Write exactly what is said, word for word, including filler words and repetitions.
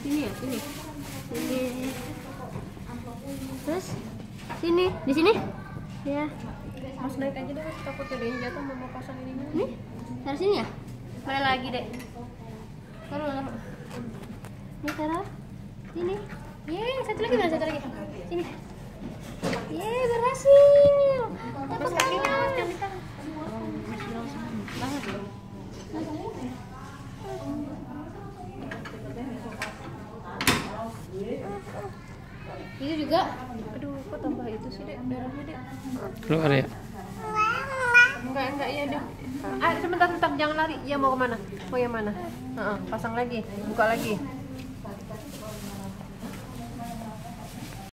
Sini ya, sini. Sini. Terus sini, di sini. Ya. Mas naik aja deh, Mas. Takut ada yang jatuh mau pasang ininya. Nih, taruh sini ya. Boleh lagi deh. Taruh lama. Nih taruh. Sini. Yeay, satu lagi mana? Satu lagi. Sini. Yeay, berhasil. Dapat kakinya. Banget loh. Ini juga. Aduh, kok tambah itu sih, Dek? Darahnya, Dek. Keluar ya? Enggak, enggak, iya, Dek. Ah, sebentar, sebentar, jangan lari. Ya mau kemana? Mau yang mana? Heeh, pasang lagi, buka lagi.